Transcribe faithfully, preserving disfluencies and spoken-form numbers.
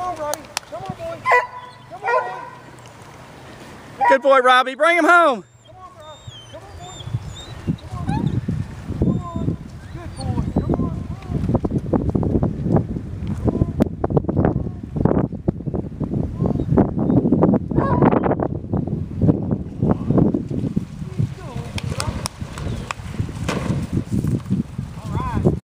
on, Robbie. Come on, boy. Come on, boy. Good boy, Robbie. Bring him home.